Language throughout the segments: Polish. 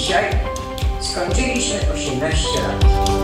Dzisiaj skończyliśmy 18 lat.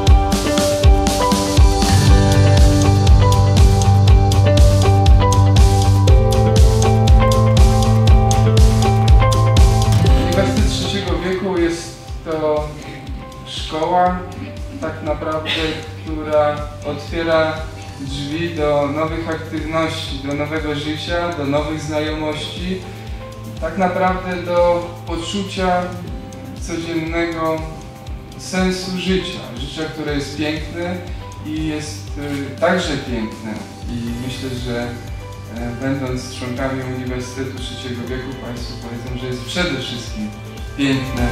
Uniwersytet Trzeciego Wieku jest to szkoła tak naprawdę, która otwiera drzwi do nowych aktywności, do nowego życia, do nowych znajomości, tak naprawdę do poczucia codziennego sensu życia, które jest piękne i jest także piękne. I myślę, że będąc członkami Uniwersytetu Trzeciego Wieku, Państwo powiedzą, że jest przede wszystkim piękne.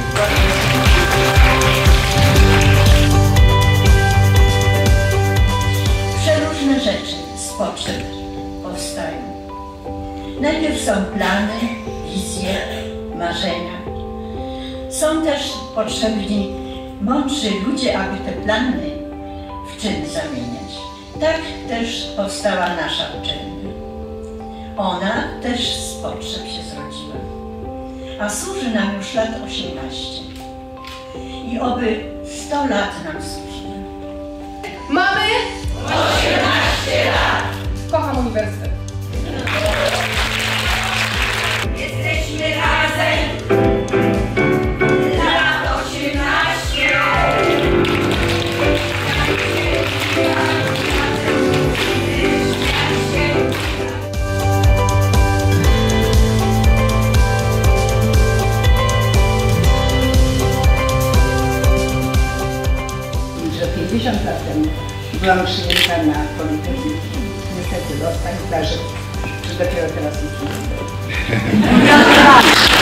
Przeróżne rzeczy z potrzeb powstają. Najpierw są plany, wizje, marzenia. Są też potrzebni mądrzy ludzie, aby te plany w czyn zamieniać. Tak też powstała nasza uczelnia. Ona też z potrzeb się zrodziła, a służy nam już lat 18 i oby 100 lat nam służyła. Mamy 18 lat! Kocham uniwersytet. Jesteśmy razem! Lat 18! Że 50 lat temu byłam przyjęta na Politechniki. Niestety los tak zdarzył, że dopiero teraz nic nie